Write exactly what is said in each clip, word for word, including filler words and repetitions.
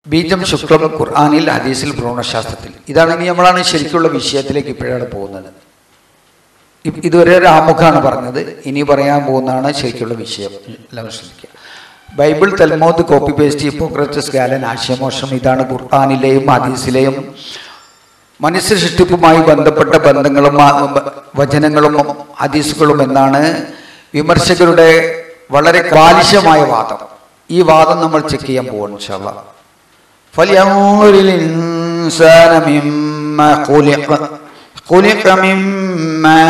ബീജം ശുക്ലം ഖുർആനിൽ ഹദീസിൽ ഭ്രൂണശാസ്ത്രത്തിൽ. ഇതാണ് ഇനി നമ്മളാണ് ശരിക്കുള്ള വിഷയത്തിലേക്ക് ഇപ്പോഴാണ് പോകുന്നത്. ഇതുവരെ ഒരു ആമുഖമാണ് പറഞ്ഞത്, ഇനി പറയാൻ പോകുന്നതാണ് ശരിക്കുള്ള വിഷയം. എല്ലാവരും ശ്രദ്ധിക്കുക. Bible, Talmud, copy paste, Hippocrates, Galen, ആശയമോഷണം, ഇതാണ് ഖുർആനിലെയും ഹദീസിലെയും മനുഷ്യ സൃഷ്ടിപ്പുമായി ബന്ധപ്പെട്ട ബന്ധങ്ങളും വചനങ്ങളും ഹദീസുകളും എന്നാണ് വിമർശകരുടെ വളരെ ബാലിശമായ വാദം. ഈ വാദം നമ്മൾ ചെക്ക് ചെയ്യാൻ പോവാണ് ഇൻഷാ അല്ലാഹ്. ഫൽയൻദുറിൽ ഇൻസാന മിമ്മാ ഖുലിഖ ഖുലിഖ മിമ്മാ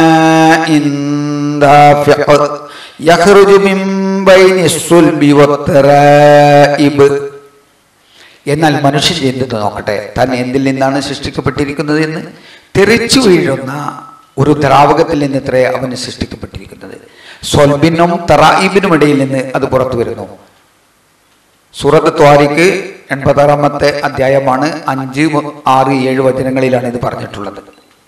ദാഫിഖ യഖ്റുജു മിൻ ബൈനിസ് സുൽബി വത്തറായിബ്. എന്നാൽ മനുഷ്യൻ എന്ത് നോക്കട്ടെ, താൻ എന്തിൽ നിന്നാണ് സൃഷ്ടിക്കപ്പെട്ടിരിക്കുന്നത് എന്ന്. തെറിച്ചു വീഴുന്ന ഒരു ദ്രാവകത്തിൽ നിന്ന് ഇത്രേ അവന് സൃഷ്ടിക്കപ്പെട്ടിരിക്കുന്നത്. സ്വൽബിനും തറായിബിനും ഇടയിൽ നിന്ന് അത് പുറത്തു വരുന്നു. സൂറത്ത് ത്വാരിഖ് എൺപതാറാമത്തെ അധ്യായമാണ്. അഞ്ച് ആറ് ഏഴ് വചനങ്ങളിലാണ് ഇത് പറഞ്ഞിട്ടുള്ളത്.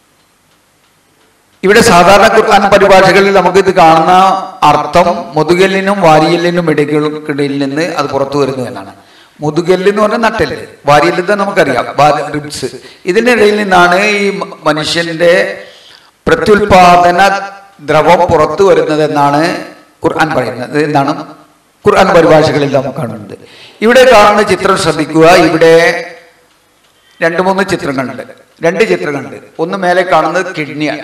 ഇവിടെ സാധാരണ ഖുർആൻ പരിഭാഷകളിൽ നമുക്ക് ഇത് കാണുന്ന അർത്ഥം മുതുകല്ലിനും വാരിയല്ലിനും ഇടയ്ക്കിടയിൽ നിന്ന് അത് പുറത്തു വരുന്നു എന്നാണ്. മുതുകല്ല് എന്ന് പറഞ്ഞാൽ നട്ടെല്ല്, വാരിയല്ല് നമുക്കറിയാം, റിബ്സ്. ഇതിൻ്റെ ഇടയിൽ നിന്നാണ് ഈ മനുഷ്യന്റെ പ്രത്യുൽപാദന ദ്രവം പുറത്തു വരുന്നത് എന്നാണ് ഖുർആൻ പറയുന്നത്. എന്നാണ് ഖുർആൻ പരിഭാഷകളിൽ നമുക്ക് കാണുന്നത്. ഇവിടെ കാണുന്ന ചിത്രം ശ്രദ്ധിക്കുക. ഇവിടെ രണ്ട് മൂന്ന് ചിത്രങ്ങളുണ്ട്, രണ്ട് ചിത്രങ്ങളുണ്ട്. ഒന്ന് മേലെ കാണുന്നത് കിഡ്നിയാണ്.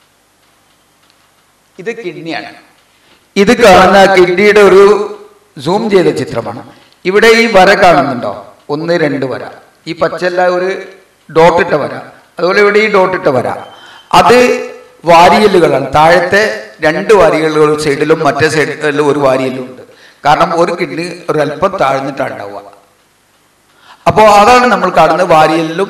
ഇത് കിഡ്നിയാണ്. ഇത് കാണുന്ന കിഡ്നിയുടെ ഒരു സൂം ചെയ്ത ചിത്രമാണ്. ഇവിടെ ഈ വര കാണുന്നുണ്ടോ? ഒന്ന് രണ്ട് വര. ഈ പച്ചല്ല ഒരു ഡോട്ടിട്ട വര. അതുപോലെ ഇവിടെ ഈ ഡോട്ടിട്ട വര, അത് വാരിയല്ലുകളാണ്. താഴത്തെ രണ്ട് വാരിയല്ലുകൾ സൈഡിലും മറ്റേ സൈഡിലും ഒരു വാരിയല്ലും ഉണ്ട്. കാരണം ഒരു കിഡ്നി ഒരു അല്പം താഴ്ന്നിട്ടാണ് ഉണ്ടാവുക. അപ്പോൾ അതാണ് നമ്മൾ കാണുന്നത്. വാരിയല്ലും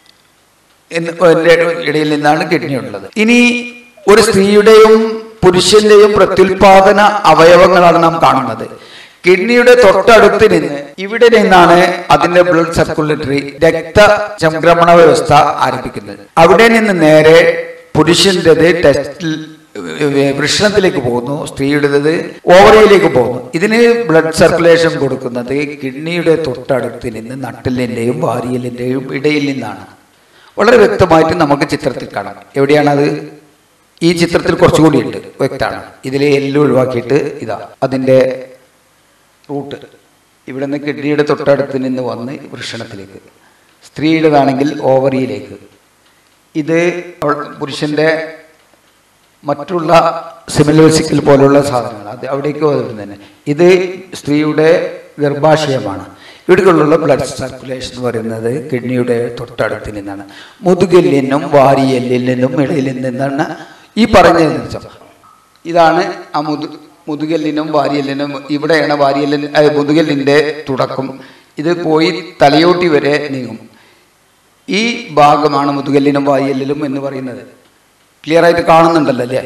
ഇടയിൽ നിന്നാണ് കിഡ്നി ഉള്ളത്. ഇനി ഒരു സ്ത്രീയുടെയും പുരുഷന്റെയും പ്രത്യുൽപാദന അവയവങ്ങളാണ് നാം കാണുന്നത്. കിഡ്നിയുടെ തൊട്ടടുത്ത് നിന്ന് ഇവിടെ നിന്നാണ് അതിന്റെ ബ്ലഡ് സർക്കുലേറ്ററി രക്തചംക്രമണ വ്യവസ്ഥ ആരംഭിക്കുന്നത്. അവിടെ നിന്ന് നേരെ പുരുഷന്റേത് ടെസ്റ്റിൽ വൃഷണത്തിലേക്ക് പോകുന്നു, സ്ത്രീയുടേത് ഓവറിയിലേക്ക് പോകുന്നു. ഇതിന് ബ്ലഡ് സർക്കുലേഷൻ കൊടുക്കുന്നത് കിഡ്നിയുടെ തൊട്ടടുത്ത് നിന്ന് നട്ടെല്ലിന്റെയും വാരിയലിന്റെയും ഇടയിൽ നിന്നാണ്. വളരെ വ്യക്തമായിട്ട് നമുക്ക് ചിത്രത്തിൽ കാണാം. എവിടെയാണത്? ഈ ചിത്രത്തിൽ കുറച്ചുകൂടി ഉണ്ട്, വ്യക്തമാണ്. ഇതിലെ എല്ലാം ഒഴിവാക്കിയിട്ട് ഇതാ അതിൻ്റെ റൂട്ട്. ഇവിടെ നിന്ന് കിഡ്നിയുടെ തൊട്ടടുത്ത് നിന്ന് വന്ന് വൃഷണത്തിലേക്ക്, സ്ത്രീയുടേതാണെങ്കിൽ ഓവറിയിലേക്ക്. ഇത് പുരുഷന്റെ മറ്റുള്ള സെമിലോസിക്കൽ പോലുള്ള സാധനങ്ങൾ അത് അവിടേക്ക് വരുന്നത്. ഇത് സ്ത്രീയുടെ ഗർഭാശയമാണ്. ഇവിടേക്കുള്ള ബ്ലഡ് സർക്കുലേഷൻ എന്ന് പറയുന്നത് കിഡ്നിയുടെ തൊട്ടടുത്ത് നിന്നാണ്. മുതുകല്ലിനും വാരിയല്ലിൽ നിന്നും ഇടയിൽ നിന്നാണ് ഈ പറഞ്ഞതിന് വെച്ചാൽ. ഇതാണ് ആ മുതു മുതുകല്ലിനും വാരിയല്ലിനും. ഇവിടെയാണ് വാരിയല്ലിൻ മുതുകല്ലിൻ്റെ തുടക്കം. ഇത് പോയി തലയോട്ടി വരെ നീങ്ങും. ഈ ഭാഗമാണ് മുതുകല്ലിനും വാരിയല്ലിലും എന്ന് പറയുന്നത്. ക്ലിയർ ആയിട്ട് കാണുന്നുണ്ടല്ലോ അല്ലേ?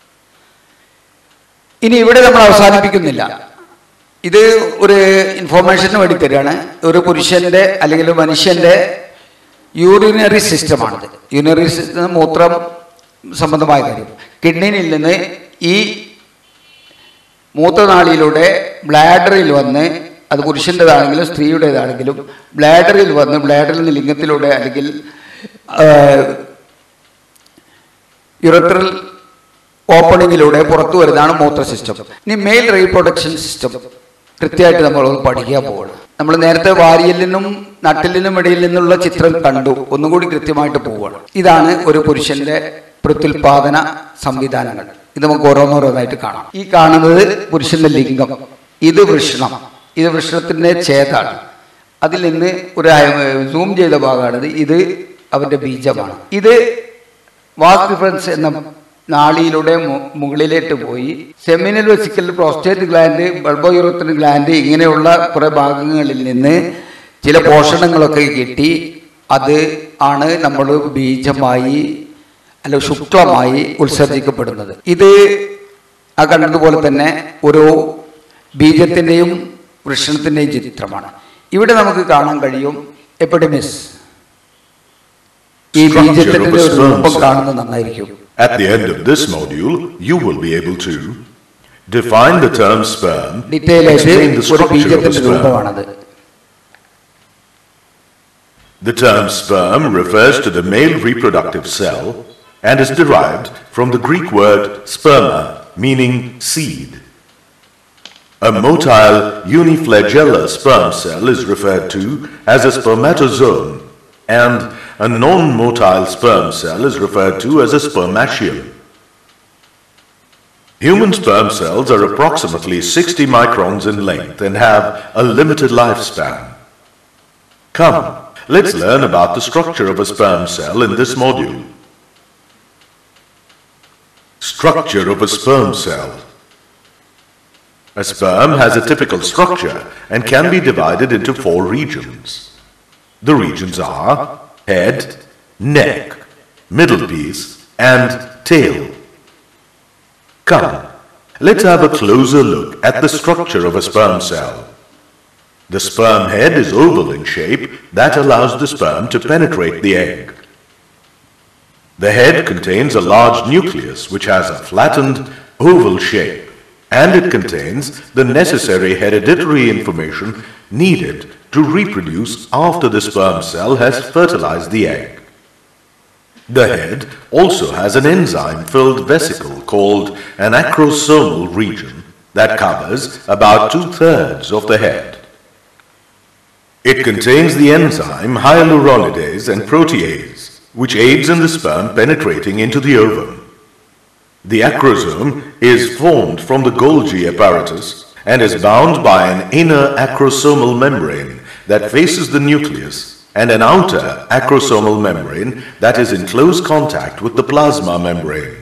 ഇനി ഇവിടെ നമ്മൾ അവസാനിപ്പിക്കുന്നില്ല. ഇത് ഒരു ഇൻഫോർമേഷന് വേണ്ടി തരികയാണ്. ഒരു പുരുഷന്റെ അല്ലെങ്കിൽ മനുഷ്യന്റെ യൂറിനറി സിസ്റ്റമാണിത്. യൂറിനറി സിസ്റ്റം മൂത്രം സംബന്ധമായ കാര്യം. കിഡ്നിയിൽ നിന്ന് ഈ മൂത്രനാളിയിലൂടെ ബ്ലാഡറിൽ വന്ന്, അത് പുരുഷൻ്റെതാണെങ്കിലും സ്ത്രീയുടേതാണെങ്കിലും ബ്ലാഡറിൽ വന്ന് ബ്ലാഡറിൽ നിന്ന് ലിംഗത്തിലൂടെ അല്ലെങ്കിൽ യുറത്രൽ ഓപ്പണിങ്ങിലൂടെ പുറത്തു വരുന്നതാണ് മൂത്ര സിസ്റ്റം. ഇനി മെയിൽ റീപ്രൊഡക്ഷൻ സിസ്റ്റം കൃത്യമായിട്ട് നമ്മൾ പഠിക്കാൻ പോവുകയാണ്. നമ്മൾ നേരത്തെ വാരിയലിനും നട്ടിലിനും ഇടയിൽ നിന്നുള്ള ചിത്രം കണ്ടു, ഒന്നുകൂടി കൃത്യമായിട്ട് പോവുകയാണ്. ഇതാണ് ഒരു പുരുഷന്റെ പ്രത്യുൽപാദന സംവിധാനങ്ങൾ. ഇത് നമുക്ക് ഓരോന്നോരോന്നായിട്ട് കാണാം. ഈ കാണുന്നത് പുരുഷന്റെ ലിംഗം, ഇത് വൃഷണം, ഇത് വൃഷണത്തിന്റെ ഛേദമാണ്. അതിൽ നിന്ന് ഒരു സൂം ചെയ്ത ഭാഗമാണിത്. ഇത് അവന്റെ ബീജമാണ്. ഇത് വാസ് ഡിഫറൻസ് എന്ന നാളിയിലൂടെ മുകളിലേക്ക് പോയി seminal vesicle, prostate gland, bulbourethral gland, ഇങ്ങനെയുള്ള കുറെ ഭാഗങ്ങളിൽ നിന്ന് ചില പോഷണങ്ങളൊക്കെ കിട്ടി. അത് ആണ് നമ്മൾ ബീജമായി അല്ല ശുക്ലമായി ഉത്സർജിക്കപ്പെടുന്നത്. ഇത് ആ കണ്ടതുപോലെ തന്നെ ഒരു ബീജത്തിൻ്റെയും വൃഷണത്തിൻ്റെയും ചിത്രമാണ്. ഇവിടെ നമുക്ക് കാണാൻ കഴിയും എപ്പിഡമിസ്. ഈ ബീജത്തിന്റെ ഒരു രൂപം കാണുന്നത് നന്നായിരിക്കും. At the end of this module, you will be able to define the term sperm, explain the structure of the sperm, The term sperm refers to the male reproductive cell and is derived from the Greek word sperma, meaning seed. A motile uniflagellar sperm cell is referred to as a spermatozoon, and a non-motile sperm cell is referred to as a spermatium. Human sperm cells are approximately sixty microns in length and have a limited lifespan. Come, let's learn about the structure of a sperm cell in this module. Structure of a sperm cell. A sperm has a typical structure and can be divided into four regions. The regions are head, neck, middle piece, and tail. Come, let's have a closer look at the structure of a sperm cell. The sperm head is oval in shape that allows the sperm to penetrate the egg. The head contains a large nucleus which has a flattened, oval shape, and it contains the necessary hereditary information needed to reproduce after the sperm cell has fertilized the egg. The head also has an enzyme-filled vesicle called an acrosomal region that covers about two-thirds of the head. It contains the enzyme hyaluronidase and protease, which aids in the sperm penetrating into the ovum. The acrosome is formed from the Golgi apparatus and is bound by an inner acrosomal membrane that faces the nucleus and an outer acrosomal membrane that is in close contact with the plasma membrane.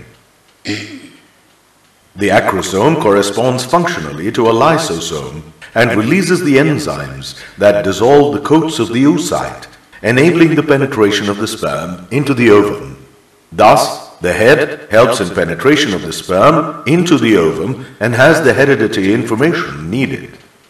The acrosome corresponds functionally to a lysosome and releases the enzymes that dissolve the coats of the oocyte, enabling the penetration of the sperm into the ovum. Thus, the head helps in penetration of the sperm into the ovum and has the hereditary information needed.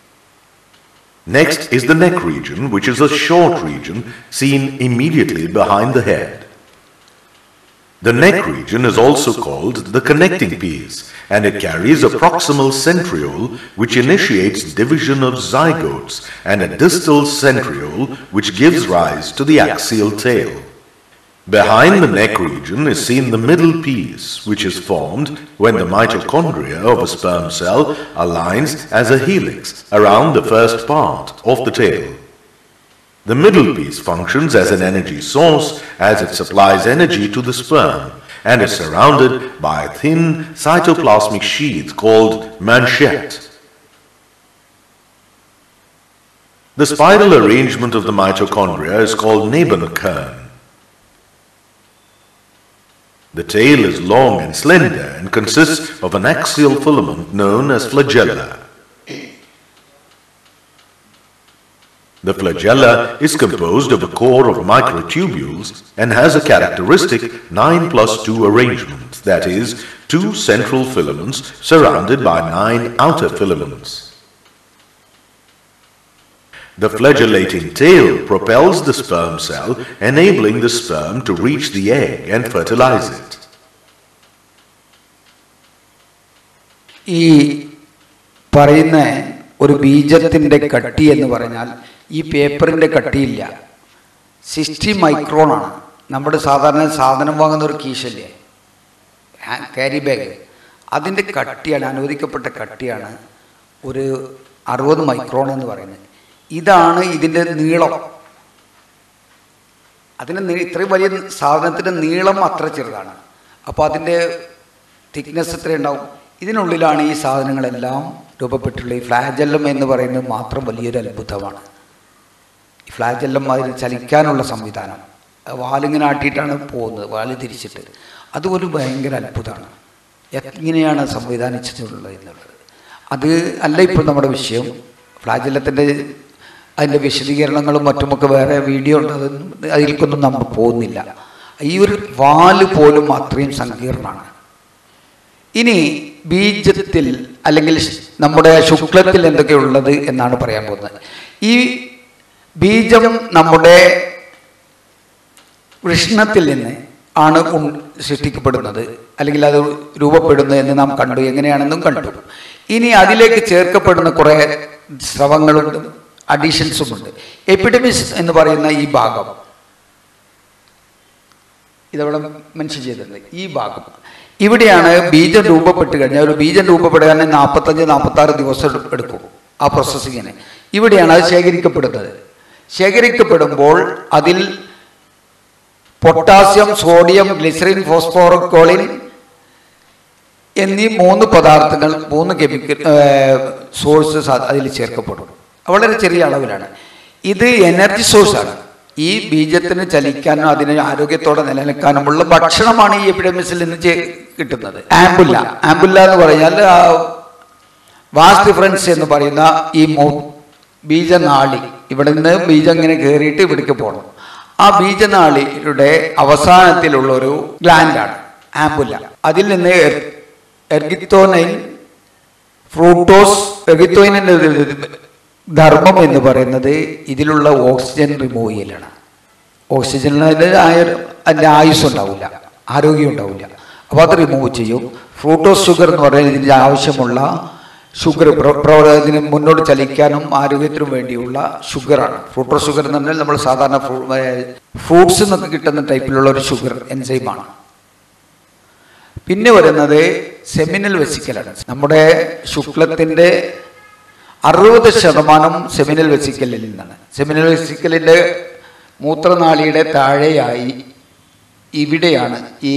Next is the neck region, which is a short region seen immediately behind the head. The neck region is also called the connecting piece, and it carries a proximal centriole which initiates division of zygotes and a distal centriole which gives rise to the axial tail. Behind the neck region is seen the middle piece, which is formed when the mitochondria of a sperm cell aligns as a helix around the first part of the tail. The middle piece functions as an energy source as it supplies energy to the sperm and is surrounded by a thin cytoplasmic sheath called manchette. The spiral arrangement of the mitochondria is called Nebenkern. The tail is long and slender and consists of an axial filament known as flagella. The flagella is composed of a core of microtubules and has a characteristic nine plus two arrangement, that is, two central filaments surrounded by nine outer filaments. The flagellating tail propels the sperm cell, enabling the sperm to reach the egg and fertilize it. ഈ പറയുന്ന ഒരു ബീജത്തിൻ്റെ കട്ടി എന്ന് പറഞ്ഞാൽ ഈ പേപ്പറിൻ്റെ കട്ടിയില്ല, sixty മൈക്രോണാണ്. നമ്മുടെ സാധാരണ സാധനം വാങ്ങുന്ന ഒരു കീശല്ലേ, ക്യാരി ബാഗ്, അതിൻ്റെ കട്ടിയാണ്, അനുവദിക്കപ്പെട്ട കട്ടിയാണ് ഒരു അറുപത് മൈക്രോൺ എന്ന് പറയുന്നത്. ഇതാണ് ഇതിൻ്റെ നീളം. അതിന് ഇത്രയും വലിയ സാധനത്തിൻ്റെ നീളം അത്ര ചെറുതാണ്. അപ്പോൾ അതിൻ്റെ തിക്നെസ് എത്ര ഉണ്ടാവും? ഇതിനുള്ളിലാണ് ഈ സാധനങ്ങളെല്ലാം രൂപപ്പെട്ടുള്ള ഈ ഫ്ലാജെല്ലം എന്ന് പറയുന്നത് മാത്രം വലിയൊരു അത്ഭുതമാണ്. ഈ ഫ്ലാജെല്ലം അതിന് ചലിക്കാനുള്ള സംവിധാനം, വാലിങ്ങനെ ആട്ടിയിട്ടാണ് പോകുന്നത്, വാല് തിരിച്ചിട്ട്, അതൊരു ഭയങ്കര അത്ഭുതമാണ്. എങ്ങനെയാണ് സംവിധാനിച്ചിട്ടുള്ളത് എന്നുള്ളത് അത് അല്ല ഇപ്പോൾ നമ്മുടെ വിഷയം. ഫ്ലാജെല്ലത്തിൻ്റെ അതിൻ്റെ വിശദീകരണങ്ങളും മറ്റുമൊക്കെ വേറെ വീഡിയോ ഉണ്ട്, അത് അതിലേക്കൊന്നും നമ്മൾ പോകുന്നില്ല. ഈ ഒരു വാല് പോലും അത്രയും സങ്കീർണമാണ്. ഇനി ബീജത്തിൽ അല്ലെങ്കിൽ നമ്മുടെ ശുക്ലത്തിൽ എന്തൊക്കെയുള്ളത് എന്നാണ് പറയാൻ പോകുന്നത്. ഈ ബീജം നമ്മുടെ വൃഷ്ണത്തിൽ നിന്ന് ആണ് സൃഷ്ടിക്കപ്പെടുന്നത്, അല്ലെങ്കിൽ അത് രൂപപ്പെടുന്നത് എന്ന് നാം കണ്ടു, എങ്ങനെയാണെന്നും കണ്ടു. ഇനി അതിലേക്ക് ചേർക്കപ്പെടുന്ന കുറേ സ്രവങ്ങളുണ്ട്, അഡീഷൻസുമുണ്ട്. എപ്പിഡമിസ് എന്ന് പറയുന്ന ഈ ഭാഗം ഇതവിടെ മെൻഷൻ ചെയ്തിട്ടുണ്ട്. ഈ ഭാഗം ഇവിടെയാണ് ബീജം രൂപപ്പെട്ട് കഴിഞ്ഞാൽ ഒരു ബീജം രൂപപ്പെടാൻ നാൽപ്പത്തഞ്ച് നാൽപ്പത്തി ആറ് ദിവസം എടുക്കും ആ പ്രോസസ്സിങ്ങിന്. ഇവിടെയാണ് അത് ശേഖരിക്കപ്പെടുന്നത്. ശേഖരിക്കപ്പെടുമ്പോൾ അതിൽ പൊട്ടാസ്യം, സോഡിയം, ഗ്ലിസറിൻ, ഫോസ്ഫോറോക്കോളിൻ എന്നീ മൂന്ന് പദാർത്ഥങ്ങൾ മൂന്ന് കെമിക്കൽ സോഴ്സസ് അതിൽ ചേർക്കപ്പെടും. വളരെ ചെറിയ അളവിലാണ്. ഇത് എനർജി സോഴ്സാണ്. ഈ ബീജത്തിന് ചലിക്കാനും അതിന് ആരോഗ്യത്തോടെ നിലനിൽക്കാനുമുള്ള ഭക്ഷണമാണ് ഈ എപ്പിഡമിസിൽ നിന്ന് കിട്ടുന്നത്. ആംബുല്ല ആംബുല്ല എന്ന് പറഞ്ഞാൽ വാസ് ഡിഫറൻസ് എന്ന് പറയുന്ന ഈ ബീജനാളി, ഇവിടെ നിന്ന് ബീജം ഇങ്ങനെ കയറിയിട്ട് ഇവിടേക്ക് പോകണം. ആ ബീജനാളിയുടെ അവസാനത്തിലുള്ള ഒരു ഗ്ലാൻഡാണ് ആംബുല്ല. അതിൽ നിന്ന് എർഗിത്തോനൈൻ, ഫ്രൂട്ടോസ്, എർഗിത്തോയിനിന്റെ ധർമ്മം എന്ന് പറയുന്നത് ഇതിലുള്ള ഓക്സിജൻ റിമൂവ് ചെയ്യലാണ്. ഓക്സിജൻ അതിൻ്റെ ആയുസ് ഉണ്ടാവില്ല, ആരോഗ്യം ഉണ്ടാവില്ല. അപ്പോൾ അത് റിമൂവ് ചെയ്യും. ഫ്രൂട്ടോസ് ഷുഗർ എന്ന് പറയുന്നത് ഇതിൻ്റെ ആവശ്യമുള്ള ഷുഗർ, ഇതിന് മുന്നോട്ട് ചലിക്കാനും ആരോഗ്യത്തിനും വേണ്ടിയുള്ള ഷുഗറാണ്. ഫ്രൂട്ടോസ് ഷുഗർ എന്ന് പറഞ്ഞാൽ നമ്മൾ സാധാരണ ഫ്രൂട്ട്സ് നിന്നൊക്കെ കിട്ടുന്ന ടൈപ്പിലുള്ള ഒരു ഷുഗർ എൻസൈമാണ്. പിന്നെ വരുന്നത് സെമിനൽ വെസിക്കലാണ്. നമ്മുടെ ശുക്ലത്തിൻ്റെ അറുപത് ശതമാനം സെമിനൽ വെസിക്കലിൽ നിന്നാണ്. സെമിനൽ വെസിക്കലിൻ്റെ മൂത്രനാളിയുടെ താഴെയായി ഇവിടെയാണ് ഈ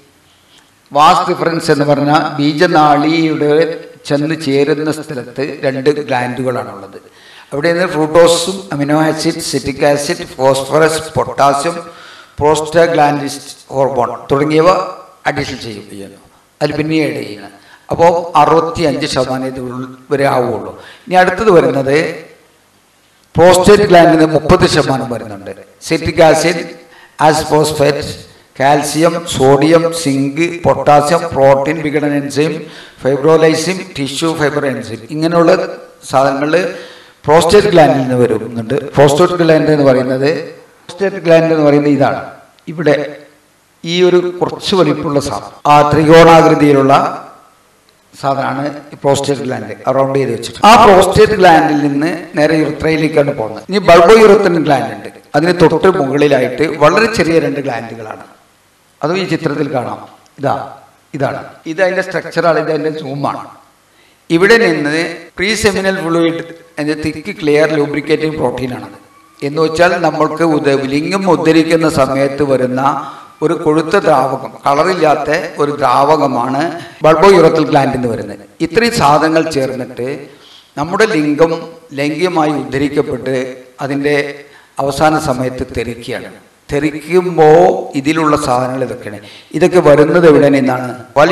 വാസ് ഡിഫറൻസ് എന്ന് പറഞ്ഞ ബീജനാളിയുടെ ചെന്ന് ചേരുന്ന സ്ഥലത്ത് രണ്ട് ഗ്ലാൻഡുകളാണുള്ളത്. അവിടെ നിന്ന് ഫ്രൂട്ടോസും amino acid, citric acid, phosphorus, potassium, prostaglandin hormone addition അഡീഷൻ ചെയ്യുകയാണ്. അതിൽ പിന്നെ ആഡ് ചെയ്യണം. അപ്പോൾ അറുപത്തി അഞ്ച് ശതമാനം ഇത് വരെ ആവുകയുള്ളൂ. ഇനി അടുത്തത് വരുന്നത് പ്രോസ്റ്റേറ്റ് ഗ്ലാൻഡിന് മുപ്പത് ശതമാനം വരുന്നുണ്ട്. സിട്രിക് ആസിഡ്, ആസ്ഫോസ്ഫേറ്റ്, calcium, sodium, zinc, potassium, protein വിഘടന enzyme, fibrolysin, tissue fibre enzyme, ഇങ്ങനെയുള്ള സാധനങ്ങൾ പ്രോസ്റ്റേറ്റ് ഗ്ലാൻഡിൽ നിന്ന് വരുന്നുണ്ട്. പ്രോസ്റ്റേറ്റ് ഗ്ലാൻഡ് എന്ന് പറയുന്നത് പ്രോസ്റ്റേറ്റ് ഗ്ലാൻഡ് എന്ന് പറയുന്നത് ഇതാണ്. ഇവിടെ ഈ ഒരു കുറച്ച് വലിപ്പമുള്ള സാധനം, ആ ത്രികോണാകൃതിയിലുള്ള സാധനമാണ് പ്രോസ്റ്റേറ്റ് ഗ്ലാൻഡ് അറൗണ്ട് ചെയ്ത് വെച്ചിട്ട്. ആ പ്രോസ്റ്റേറ്റ് ഗ്ലാൻഡിൽ നിന്ന് നേരെ യുറത്രയിലേക്കാണ് പോകുന്നത്. ഇനി ബൾബോ യുറത്തൻ ഗ്ലാൻഡ് ഉണ്ട്. അതിന് തൊട്ട് മുകളിലായിട്ട് വളരെ ചെറിയ രണ്ട് ഗ്ലാൻഡുകളാണ്. അതും ഈ ചിത്രത്തിൽ കാണാം. ഇതാ ഇതാണ് ഇത് അതിൻ്റെ സ്ട്രക്ചറാണ്. ഇത് അതിൻ്റെ സൂമാണ്. ഇവിടെ നിന്ന് പ്രീ സെമിനൽ ഫ്ലൂയിഡ് എന്ന തിക്ക് ക്ലിയർ ലൂബ്രിക്കേറ്റിംഗ് പ്രോട്ടീനാണത്. എന്ന് വെച്ചാൽ നമ്മൾക്ക് ഉദ ലിംഗം ഉദ്ധരിക്കുന്ന സമയത്ത് വരുന്ന ഒരു കൊഴുത്ത ദ്രാവകം, കളറില്ലാത്ത ഒരു ദ്രാവകമാണ് ബൾബോ യുറത്തൽ ഗ്ലാൻഡിൽ നിന്ന് വരുന്നത്. ഇത്രയും സാധനങ്ങൾ ചേർന്നിട്ട് നമ്മുടെ ലിംഗം ലൈംഗികമായി ഉദ്ധരിക്കപ്പെട്ട് അതിൻ്റെ അവസാന സമയത്ത് തെറിക്കുകയാണ്. തെറിക്കുമ്പോൾ ഇതിലുള്ള സാധനങ്ങൾ ഇതൊക്കെയാണ്. ഇതൊക്കെ വരുന്നത് എവിടെ നിന്നാണ്?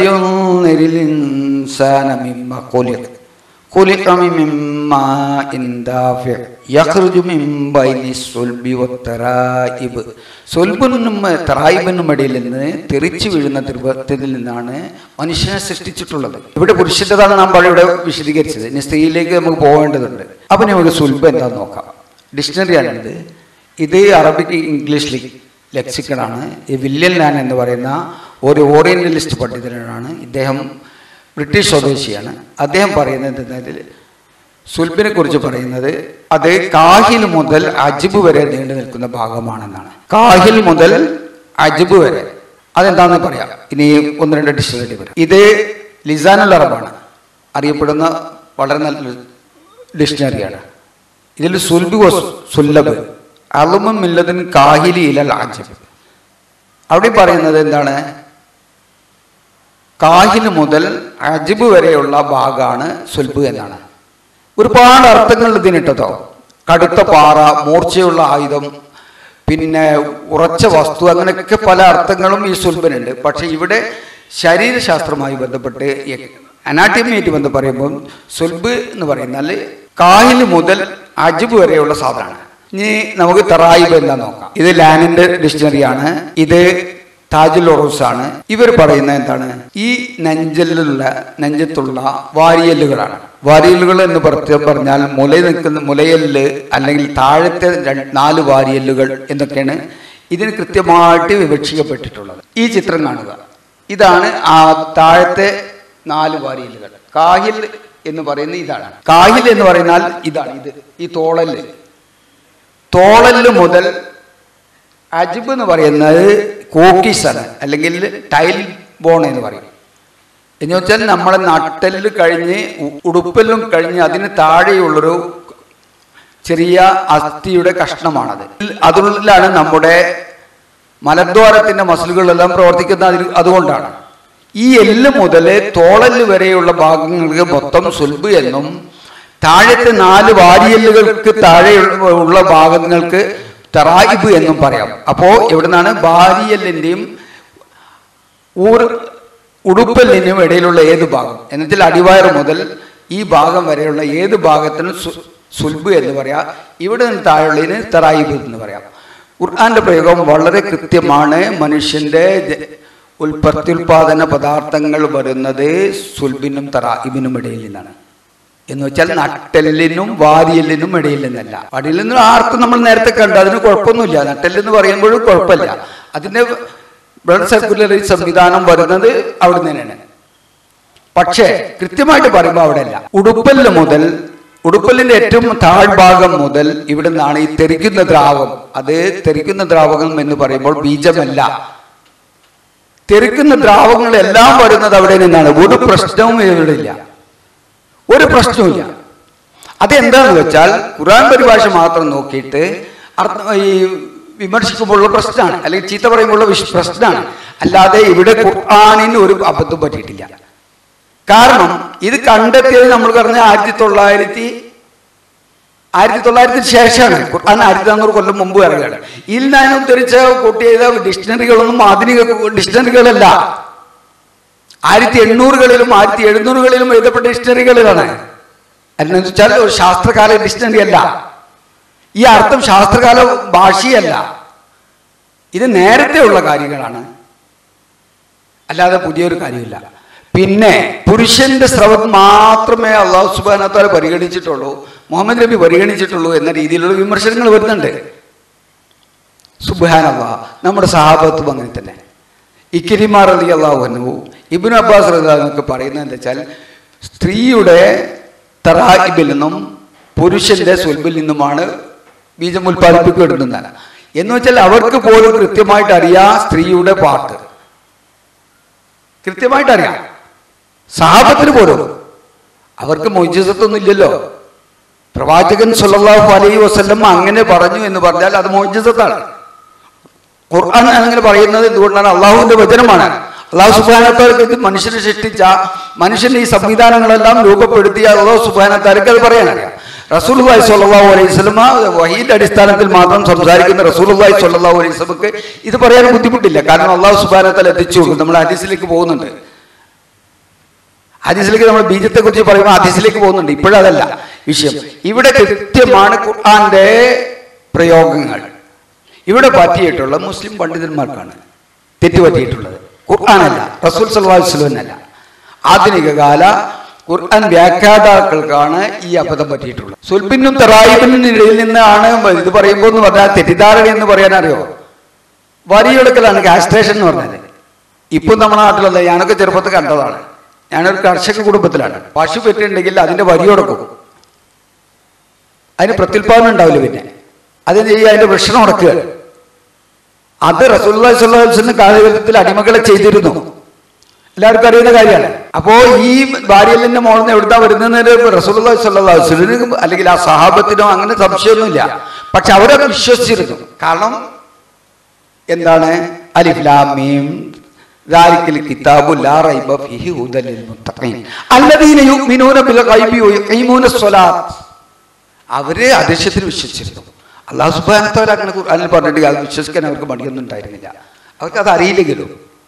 സ്വൽബിനും തറായിബിനും ഇടയിൽ നിന്ന് തെറിച്ചു വീഴുന്ന ദ്രവത്തിൽ നിന്നാണ് മനുഷ്യനെ സൃഷ്ടിച്ചിട്ടുള്ളത്. ഇവിടെ പുരുഷൻ്റെതാണ് നാം ഇവിടെ വിശദീകരിച്ചത്. ഇനി സ്ത്രീയിലേക്ക് നമുക്ക് പോകേണ്ടതുണ്ട്. അപ്പം നമുക്ക് സുൽബ് എന്താന്ന് നോക്കാം. ഡിക്ഷണറിയാണിത്. ഇത് അറബിക് ഇംഗ്ലീഷ് ലെക്സിക്കണാണ്. ഈ വില്യം ലാൻ എന്ന് പറയുന്ന ഒരു ഓറിയന്റലിസ്റ്റ് പണ്ഡിതനാണ്. ഇദ്ദേഹം ബ്രിട്ടീഷ് സ്വദേശിയാണ്. അദ്ദേഹം പറയുന്നത് എന്നാൽ സുൽബിനെ കുറിച്ച് പറയുന്നത് അത് കാഹിൽ മുതൽ അജ്ബ് വരെ നീണ്ടു നിൽക്കുന്ന ഭാഗമാണെന്നാണ്. കാഹിൽ മുതൽ അജ്ബ് വരെ അതെന്താണെന്ന് പറയാം. ഇനി ഒന്ന് രണ്ട് ഡിക്ഷണറി വരും. ഇത് ലിസാനുൽ അറബാണ്, അറിയപ്പെടുന്ന വളരെ നല്ല ഡിക്ഷണറിയാണ്. ഇതിൽ സുൽബ് സുല്ലബ് അളുമും മില്ലതിൻ കാഹിലി ഇലൽ അജ്ബ്. അവിടെ പറയുന്നത് എന്താണ്? കാഹിൽ മുതൽ അജ്ബ് വരെയുള്ള ഭാഗമാണ് സുൽബ് എന്നാണ്. ഒരുപാട് അർത്ഥങ്ങൾ ഇതിനിട്ടതോ. കടുത്ത പാറ, മൂർച്ചയുള്ള ആയുധം, പിന്നെ ഉറച്ച വസ്തു, അങ്ങനെയൊക്കെ പല അർത്ഥങ്ങളും ഈ സുൽബിനുണ്ട്. പക്ഷെ ഇവിടെ ശരീരശാസ്ത്രവുമായി ബന്ധപ്പെട്ട് അനാട്ടമിയായിട്ട് ബന്ധം പറയുമ്പോൾ സുൽബ് എന്ന് പറയുന്നാൽ കാഹിൽ മുതൽ അജ്ബ് വരെയുള്ള സാധനമാണ്. ഇനി നമുക്ക് തറായിബ് എന്താ നോക്കാം. ഇത് ലാനിന്റെ ഡിക്ഷണറിയാണ്. ഇത് താജുൽ ഉറൂസ് ആണ്. ഇവർ പറയുന്നത് എന്താണ്? ഈ നെഞ്ചലിലുള്ള നെഞ്ചത്തുള്ള വാരിയല്ലുകളാണ്. വാരിയല്ലുകൾ എന്ന് പറഞ്ഞാൽ മുല നിൽക്കുന്ന മുലയല്ല് അല്ലെങ്കിൽ താഴത്തെ നാല് വാരിയല്ലുകൾ എന്നൊക്കെയാണ് ഇതിന് കൃത്യമായിട്ട് വിവക്ഷിക്കപ്പെട്ടിട്ടുള്ളത്. ഈ ചിത്രം കാണുക. ഇതാണ് ആ താഴത്തെ നാല് വാരിയല്ലുകൾ. കാഹിൽ എന്ന് പറയുന്നത് ഇതാണ്. കാഹിൽ എന്ന് പറയുന്നാൽ ഇതാണ്. ഇത് ഈ തോളല് തോളല് മുതൽ അജിബ് എന്ന് പറയുന്നത് കോക്കീസാണ്, അല്ലെങ്കിൽ ടൈൽ ബോൺ എന്ന് പറയും. എന്ന് വെച്ചാൽ നമ്മളെ നട്ടെല്ല് കഴിഞ്ഞ് ഉടുപ്പെല്ലും കഴിഞ്ഞ് അതിന് താഴെയുള്ളൊരു ചെറിയ അസ്ഥിയുടെ കഷ്ണമാണത്. അതിലാണ് നമ്മുടെ മലദ്വാരത്തിന്റെ മസിലുകളെല്ലാം പ്രവർത്തിക്കുന്നത്. അതുകൊണ്ടാണ് ഈ എല്ല് മുതൽ തോളല് വരെയുള്ള ഭാഗങ്ങൾക്ക് മൊത്തം സുൽബ് എന്നും താഴത്തെ നാല് വാരിയെല്ലുകൾക്ക് താഴെ ഉള്ള ഭാഗങ്ങൾക്ക് തറായിബ് എന്നും പറയാം. അപ്പോ എവിടുന്നാണ് വാരിയെല്ലിന്റെയും ഊർ ഉടുപ്പല്ലിനും ഇടയിലുള്ള ഏത് ഭാഗം എന്നുവെച്ചാൽ അടിവയർ മുതൽ ഈ ഭാഗം വരെയുള്ള ഏത് ഭാഗത്തിനും സുൽബ് എന്ന് പറയാം. ഇവിടെ നിന്ന് താഴെയുള്ളതിന് തറായിബ് എന്ന് പറയാം. ഖുർആന്റെ പ്രയോഗം വളരെ കൃത്യമാണ്. മനുഷ്യന്റെ പ്രത്യുൽപാദന പദാർത്ഥങ്ങൾ വരുന്നത് സുൽബിനും തറായിബിനും ഇടയിൽ നിന്നാണ്. എന്ന് വെച്ചാൽ നട്ടെല്ലിനും വാരിയെല്ലിനും ഇടയിൽ നിന്നല്ല. അടിയിൽ നിന്ന് ആർക്കും നമ്മൾ നേരത്തെ കണ്ടു, അതിന് കുഴപ്പമൊന്നുമില്ല. നട്ടെല്ലെന്ന് പറയുമ്പോഴും കുഴപ്പമില്ല. അതിന്റെ ബ്ലഡ് സർക്കുലറി സംവിധാനം വരുന്നത് അവിടെ തന്നെയാണ്. പക്ഷേ കൃത്യമായിട്ട് പറയുമ്പോൾ അവിടെ അല്ല. ഉടുപ്പല്ല് മുതൽ ഉടുപ്പല്ലിന്റെ ഏറ്റവും താഴ്ഭാഗം മുതൽ ഇവിടെ നിന്നാണ് ഈ തെറിക്കുന്ന ദ്രാവകം. അത് തെറിക്കുന്ന ദ്രാവകം എന്ന് പറയുമ്പോൾ ബീജമല്ല, തെറിക്കുന്ന ദ്രാവകങ്ങളെല്ലാം വരുന്നത് അവിടെ നിന്നാണ്. ഒരു പ്രശ്നവും ഇവിടെ ഇല്ല, ഒരു പ്രശ്നവുമില്ല. അതെന്താണെന്ന് വെച്ചാൽ ഖുർആൻ പരിഭാഷ മാത്രം നോക്കിയിട്ട് അർത്ഥം ഈ വിമർശിക്കുമ്പോഴുള്ള പ്രശ്നമാണ്, അല്ലെങ്കിൽ ചീത്ത പറയുമ്പോഴുള്ള പ്രശ്നമാണ്. അല്ലാതെ ഇവിടെ ഖുർആനിന് ഒരു അബദ്ധം പറ്റിയിട്ടില്ല. കാരണം ഇത് കണ്ടെത്തിയത് നമ്മൾ പറഞ്ഞ ആയിരത്തി തൊള്ളായിരത്തി ആയിരത്തി തൊള്ളായിരത്തിന് ശേഷമാണ്. ഖുർആൻ ആയിരത്തി നാനൂറ് കൊല്ലം മുമ്പ് ഇറങ്ങുകയാണ്. ഇതിൽ ഞാൻ ഉദ്ധരിച്ച കൂട്ടി ചെയ്ത ഡിക്ഷണറികളൊന്നും ആധുനിക ഡിക്ഷണറികളല്ല. ആയിരത്തി എണ്ണൂറുകളിലും ആയിരത്തി എഴുന്നൂറുകളിലും എഴുതപ്പെട്ട ഡിക്ഷണറികളിലാണ്. എന്ന് വെച്ചാൽ ഒരു ശാസ്ത്രകാല ഡിക്ഷണറി അല്ല. ഈ അർത്ഥം ശാസ്ത്രകാല ഭാഷയല്ല. ഇത് നേരത്തെ ഉള്ള കാര്യങ്ങളാണ്, അല്ലാതെ പുതിയൊരു കാര്യമില്ല. പിന്നെ പുരുഷന്റെ സ്രവം മാത്രമേ അള്ളാഹു സുബ്ഹാനഹു വ തആല പരിഗണിച്ചിട്ടുള്ളൂ, മുഹമ്മദ് നബി പരിഗണിച്ചിട്ടുള്ളൂ എന്ന രീതിയിലുള്ള വിമർശനങ്ങൾ വരുന്നുണ്ട്. സുബ്ഹാനല്ലാഹ്, നമ്മുടെ സഹാബത്തും അങ്ങനെ തന്നെ. ഇക്രിമ റളിയല്ലാഹു അൻഹു, ഇബ്നു അബ്ബാസ് റളിയല്ലാഹു അൻഹു പറയുന്നത് എന്താ വെച്ചാൽ സ്ത്രീയുടെ തറായിബിൽ നിന്നും പുരുഷന്റെ സുൽബിൽ നിന്നുമാണ് ബീജം ഉൽപ്പാദിപ്പിക്കപ്പെടുന്നത്. എന്ന് വെച്ചാൽ അവർക്ക് പോലും കൃത്യമായിട്ട് അറിയാം സ്ത്രീയുടെ പാട്ട്, കൃത്യമായിട്ട് അറിയാം. സഹാബത്തിന് പോലും അവർക്ക് മുഅ്ജിസത്തൊന്നും ഇല്ലല്ലോ. പ്രവാചകൻ സല്ലല്ലാഹു അലൈഹി വസല്ലം അങ്ങനെ പറഞ്ഞു എന്ന് പറഞ്ഞാൽ അത് മുഅ്ജിസത്താണ്. ഖുർആൻ അങ്ങനെ പറയുന്നത് എന്തുകൊണ്ടാണ്? അള്ളാഹുവിന്റെ വചനമാണ്. അള്ളാഹു സുബ്ഹാനഹു വ തആല മനുഷ്യനെ സൃഷ്ടിച്ച മനുഷ്യന്റെ ഈ സംവിധാനങ്ങളെല്ലാം രൂപപ്പെടുത്തിയ അള്ളാഹു സുബ്ഹാനഹു വ തആലക്ക് അത് പറയാനറിയാം. റസൂലുള്ളാഹി സ്വല്ലല്ലാഹു അലൈഹി വസല്ലം വഹീന്റെ അടിസ്ഥാനത്തിൽ മാത്രം സംസാരിക്കുന്ന റസൂലുള്ളാഹി സ്വല്ലല്ലാഹു അലൈഹി വസല്ലമക്ക് ഇത് പറയാൻ ബുദ്ധിമുട്ടില്ല. കാരണം അള്ളാഹു സുബ്ഹാനഹു വ തആല എത്തിച്ചു കൊടുക്കും. നമ്മൾ ഹദീസിലേക്ക് പോകുന്നുണ്ട്. ഹദീസിലേക്ക് നമ്മൾ ബീജത്തെ കുറിച്ച് പറയുമ്പോൾ ഹദീസിലേക്ക് പോകുന്നുണ്ട്. ഇപ്പോഴതല്ല വിഷയം. ഇവിടെ കൃത്യമാണ് ഖുർആന്റെ പ്രയോഗങ്ങൾ. ഇവിടെ പറ്റിയിട്ടുള്ള മുസ്ലിം പണ്ഡിതന്മാർക്കാണ് തെറ്റുപറ്റിയിട്ടുള്ളത്, ഖുർആനല്ല, റസൂൽ സല്ലല്ലാഹു അലൈഹി വസല്ലമല്ല. ആധുനിക കാല ഖുർആൻ വ്യാഖ്യാതാക്കൾക്കാണ് ഈ അബദ്ധം പറ്റിയിട്ടുള്ളത്. സുൽബിനും തറായിബിനും ഇടയിൽ നിന്നാണ് ഇത് പറയുമ്പോൾ എന്ന് പറഞ്ഞാൽ തെറ്റിദ്ധാരണ എന്ന് പറയാൻ അറിയോ? വരിയെടുക്കലാണ് കാസ്ട്രേഷൻ എന്ന് പറഞ്ഞത്. ഇപ്പം നമ്മുടെ നാട്ടിലല്ല, ഞാനൊക്കെ ചെറുപ്പത്തിൽ കണ്ടതാണ്. ഞാനൊരു കർഷക കുടുംബത്തിലാണ്. പശു പെറ്റുണ്ടെങ്കിൽ അതിന്റെ വരിയോടക്കും, അതിന് പ്രത്യുൽപാദനം ഉണ്ടാവില്ല. പിന്നെ അതിന് ചെയ്യുക, അതിന്റെ വൃഷണം ഉടക്കുകയാണ്. അത് റസൂലുള്ളാഹി സ്വല്ലല്ലാഹു അലൈഹി വസല്ലം കാലഘട്ടത്തിൽ അടിമകളെ ചെയ്തിരുന്നു, എല്ലാവർക്കും അറിയുന്ന കാര്യമാണ്. അപ്പോ ഈ ഭാര്യലിന്റെ മോളിൽ നിന്ന് എവിടുന്നാ വരുന്നത്? റസൂലുള്ളാഹി സ്വല്ലല്ലാഹു അലൈഹി വസല്ലം അല്ലെങ്കിൽ ആ സഹാബത്തിനോ അങ്ങനെ സംശയമൊന്നുമില്ല. പക്ഷെ അവരത് വിശ്വസിച്ചിരുന്നു. കാരണം എന്താണ്? അലിഫ് ലാം മീം ദാലിക്കൽ കിതാബു ലാ റൈബ ഫീഹി ഹുദൽ ലിൽ മുത്തഖീൻ അല്ലദീന യുഅ്മിനൂന ബിൽ ഗൈബി വയുഖീമൂന സ്വലാത്ത്. അവര് അദൃശ്യത്തിൽ വിശ്വസിച്ചിരുന്നു. അല്ലാഹു സുബ്ഹാനഹു വ തആല അങ്ങനെ ഖുർആനിൽ പറഞ്ഞിട്ട് അത് വിശ്വസിക്കാൻ അവർക്ക് മടിയൊന്നും ഉണ്ടായിരുന്നില്ല. അവർക്ക് അത് അറിയില്ലെങ്കിലും.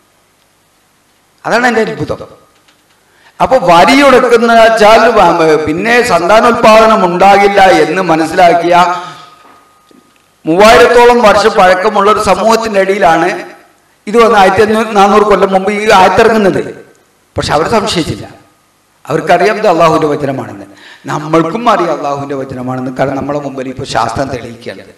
അതാണ് എൻ്റെ അത്ഭുതം. അപ്പൊ വരിയൊടുക്കുന്ന വെച്ചാൽ പിന്നെ സന്താനോത്പാദനം ഉണ്ടാകില്ല എന്ന് മനസ്സിലാക്കിയ മൂവായിരത്തോളം വർഷം പഴക്കമുള്ള ഒരു സമൂഹത്തിന്റെ ഇടയിലാണ് ഇത് വന്ന് ആയിരത്തി അഞ്ഞൂറ് നാനൂറ് കൊല്ലം മുമ്പ് ഈ ആയത്തിറങ്ങുന്നത്. പക്ഷെ അവർ സംശയിച്ചില്ല. അവർക്കറിയാം ഇത് അള്ളാഹുവിന്റെ വചനമാണെന്ന്. നമ്മൾക്കും അറിയാം അള്ളാഹുവിന്റെ വചനമാണെന്ന്. കാരണം നമ്മളെ മുമ്പിൽ ഇപ്പോൾ ശാസ്ത്രം തെളിയിക്കുകയാണ്.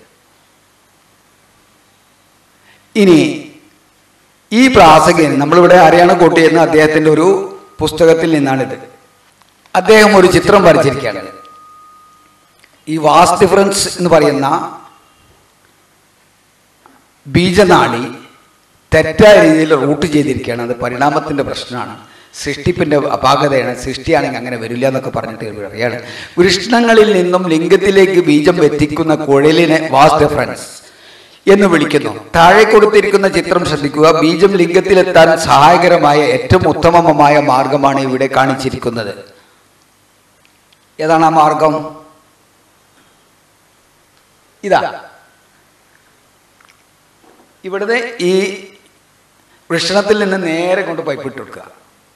ഇനി ഈ പ്രാസംഗികൻ നമ്മളിവിടെ ഹരിയാണ കോട്ടി എന്ന അദ്ദേഹത്തിന്റെ ഒരു പുസ്തകത്തിൽ നിന്നാണിത്. അദ്ദേഹം ഒരു ചിത്രം വരച്ചിരിക്കുകയാണ്. ഈ വാസ് ഡിഫറൻസ് എന്ന് പറയുന്ന ബീജനാളി തെറ്റായ രീതിയിൽ റൂട്ട് ചെയ്തിരിക്കുകയാണ്. അത് പരിണാമത്തിൻ്റെ പ്രശ്നമാണ്, സൃഷ്ടിപ്പിൻ്റെ അപാകതയാണ്. സൃഷ്ടിയാണെങ്കിൽ അങ്ങനെ വരില്ല എന്നൊക്കെ പറഞ്ഞിട്ട് പറയുകയാണ്. വൃഷ്ണങ്ങളിൽ നിന്നും ലിംഗത്തിലേക്ക് ബീജം എത്തിക്കുന്ന കുഴലിനെ വാസ് ഡിഫറൻസ് എന്ന് വിളിക്കുന്നു. താഴെ കൊടുത്തിരിക്കുന്ന ചിത്രം ശ്രദ്ധിക്കുക. ബീജം ലിംഗത്തിലെത്താൻ സഹായകരമായ ഏറ്റവും ഉത്തമമായ മാർഗമാണ് ഇവിടെ കാണിച്ചിരിക്കുന്നത്. ഏതാണ് ആ മാർഗം? ഇതാ, ഇവിടുത്തെ ഈ വൃഷണത്തിൽ നിന്ന് നേരെ കൊണ്ട് പൈപ്പ് ഇട്ട് കൊടുക്കുക.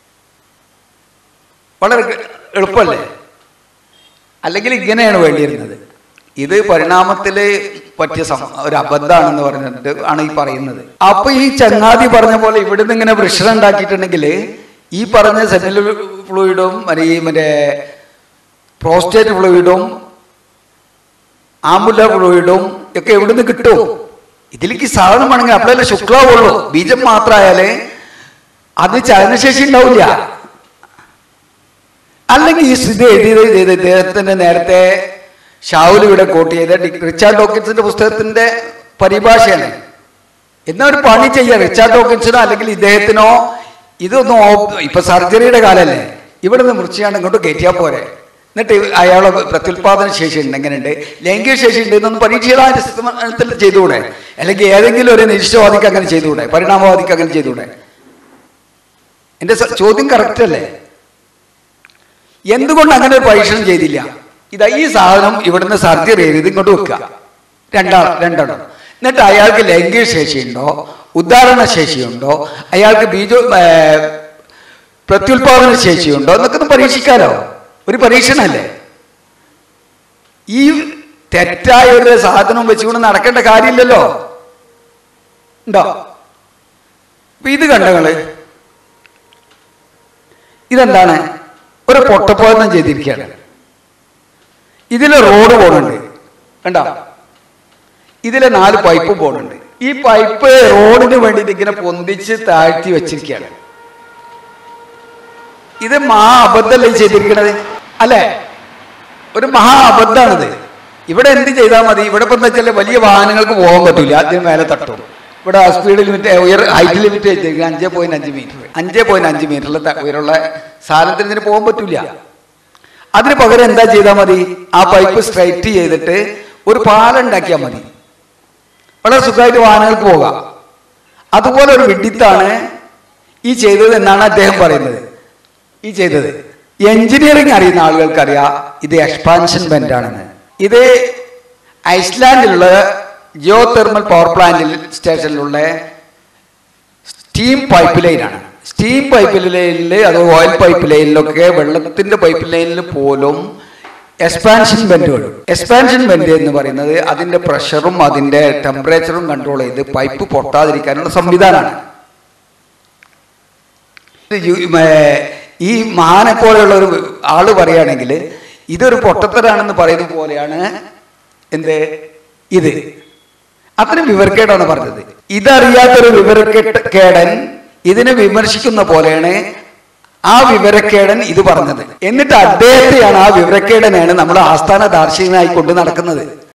വളരെ എളുപ്പമല്ലേ? അല്ലെങ്കിൽ ഇങ്ങനെയാണ് വേണ്ടിയിരുന്നത്. ഇത് പരിണാമത്തിൽ പറ്റിയ ഒരു അബദ്ധമാണെന്ന് പറഞ്ഞിട്ട് ആണ് ഈ പറയുന്നത്. അപ്പൊ ഈ ചങ്ങാതി പറഞ്ഞ പോലെ ഇവിടുന്ന് ഇങ്ങനെ വൃഷണം ഉണ്ടാക്കിയിട്ടുണ്ടെങ്കിൽ ഈ പറഞ്ഞ സെമിനൽ ഫ്ലൂയിഡും ഈ മറ്റേ പ്രോസ്റ്റേറ്റ് ഫ്ലൂയിഡും ആംബുലർ ഫ്ലൂയിഡും ഒക്കെ എവിടുന്ന് കിട്ടും? ഇതിലേക്ക് സാധനം വേണമെങ്കിൽ അപ്പോഴല്ലേ ശുക്ലാവുള്ളൂ. ബീജം മാത്രമായാലേ അത് ചലനശേഷി ഉണ്ടാവില്ല. അല്ലെങ്കിൽ ഈ സ്ഥിതി എഴുതിയത് ചെയ്ത് ഇദ്ദേഹത്തിന്റെ നേരത്തെ ഷാവുൽ ഇവിടെ കോട്ട് ചെയ്ത റിച്ചാർഡ് ഡോക്കിൻസിന്റെ പുസ്തകത്തിന്റെ പരിഭാഷയാണ്. എന്നാ ഒരു പണി ചെയ്യാം, റിച്ചാർഡ് ഡോക്കിൻസിനോ അല്ലെങ്കിൽ ഇദ്ദേഹത്തിനോ ഇതൊന്നും ഇപ്പൊ സർജറിയുടെ കാലല്ലേ, ഇവിടെ നിന്ന് മുറിച്ചാണ്ട് ഇങ്ങോട്ട് കയറ്റിയാൽ പോരെ. എന്നിട്ട് അയാളെ പ്രത്യുൽപാദന ശേഷി ഉണ്ട്, എങ്ങനെയുണ്ട്, ലൈംഗിക ശേഷി ഉണ്ട് എന്നൊന്ന് പരീക്ഷയിൽ ചെയ്തുകൂടെ? അല്ലെങ്കിൽ ഏതെങ്കിലും ഒരു നിശ്ചയവാദിക്ക് അങ്ങനെ ചെയ്തുകൂടെ? പരിണാമവാദിക്ക് അങ്ങനെ ചെയ്തുകൂടെ? എന്റെ ചോദ്യം കറക്റ്റ് അല്ലേ? എന്തുകൊണ്ട് അങ്ങനെ ഒരു പരീക്ഷണം ചെയ്തില്ല? ഇതാ ഈ സാധനം ഇവിടുന്ന് സർജറി ചെയ്ത് ഇങ്ങോട്ട് വെക്കുക, രണ്ടാ രണ്ടെണ്ണം. എന്നിട്ട് അയാൾക്ക് ലൈംഗിക ശേഷിയുണ്ടോ, ഉദ്ധാരണ ശേഷിയുണ്ടോ, അയാൾക്ക് ബീജ പ്രത്യുൽപാദന ശേഷിയുണ്ടോ എന്നൊക്കെ ഒന്ന് പരീക്ഷിക്കാലോ. ഒരു പരീക്ഷണല്ലേ? ഈ തെറ്റായ ഒരു സാധനം വെച്ചുകൊണ്ട് നടക്കേണ്ട കാര്യമില്ലല്ലോ. ഉണ്ടോ? അപ്പൊ ഇത് കണ്ടങ്ങള്, ഇതെന്താണ്? ഒരു പൊട്ടപ്പോഴം ചെയ്തിരിക്കുകയാണ്. ഇതില് റോഡ് പോണുണ്ട്, കണ്ടോ? ഇതിലെ നാല് പൈപ്പ് പോണുണ്ട്. ഈ പൈപ്പ് റോഡിന് വേണ്ടിയിട്ട് ഇങ്ങനെ പൊന്തിച്ച് താഴ്ത്തി വെച്ചിരിക്കുകയാണ്. ഇത് മഹാ അബദ്ധമല്ലേ ചെയ്തിരിക്കണത്? അല്ലേ? ഒരു മഹാ അബദ്ധമാണിത്. ഇവിടെ എന്ത് ചെയ്താൽ മതി? ഇവിടെ ഇപ്പം എന്താ വെച്ചാൽ വലിയ വാഹനങ്ങൾക്ക് പോകാൻ പറ്റില്ല, ആദ്യം മേലെ തട്ടും. ഇവിടെ സ്പീഡ് ലിമിറ്റ്, ഉയർ ഹൈറ്റ് ലിമിറ്റ് വെച്ചിരിക്കുക അഞ്ചേ പോയിന്റ് അഞ്ച് മീറ്റർ അഞ്ചേ പോയിന്റ് അഞ്ച് മീറ്ററിൽ ഉയരമുള്ള സാധനത്തിന് ഇതിന് പോകാൻ പറ്റില്ല. അതിന് പകരം എന്താ ചെയ്താൽ മതി? ആ പൈപ്പ് സ്ട്രൈറ്റ് ചെയ്തിട്ട് ഒരു പാലം ഉണ്ടാക്കിയാൽ മതി, വളരെ സുഖമായിട്ട് വാഹനങ്ങൾക്ക് പോകാം. അതുപോലെ ഒരു വിഡിത്താണ് ഈ ചെയ്തത് എന്നാണ് അദ്ദേഹം പറയുന്നത്. ഈ ചെയ്തത് എഞ്ചിനീയറിംഗ് അറിയുന്ന ആളുകൾക്കറിയാം ഇത് എക്സ്പാൻഷൻ ബെൻഡ് ആണെന്ന്. ഇത് ഐസ്ലാൻഡിലുള്ള ജിയോ തെർമൽ പവർ പ്ലാന്റിൽ സ്റ്റേഷനിലുള്ള സ്റ്റീം പൈപ്പ് ലൈനാണ്. സ്റ്റീം പൈപ്പ് ലൈനിൽ, അത് ഓയിൽ പൈപ്പ് ലൈനിലൊക്കെ, വെള്ളത്തിന്റെ പൈപ്പ് ലൈനിൽ പോലും എക്സ്പാൻഷൻ ബെൻഡ് വരും. എക്സ്പാൻഷൻ ബെൻഡ് എന്ന് പറയുന്നത് അതിന്റെ പ്രഷറും അതിന്റെ ടെമ്പറേച്ചറും കൺട്രോൾ ചെയ്ത് പൈപ്പ് പൊട്ടാതിരിക്കാനുള്ള സംവിധാനമാണ്. ഈ മഹാനെ പോലെയുള്ള ഒരു ആള് പറയുകയാണെങ്കിൽ ഇതൊരു പൊട്ടത്തരാണെന്ന് പറയുന്ന പോലെയാണ് എന്ത് ഇത്. അത്രയും വിവരക്കേടാണ് പറഞ്ഞത്. ഇതറിയാത്തൊരു വിവരക്കേടൻ ഇതിനെ വിമർശിക്കുന്ന പോലെയാണ് ആ വിവരക്കേടൻ ഇത് പറഞ്ഞത്. എന്നിട്ട് അദ്ദേഹത്തെയാണ്, ആ വിവരക്കേടനെയാണ് നമ്മൾ ആസ്ഥാന ദാർശനികനായി കൊണ്ട് നടക്കുന്നത്.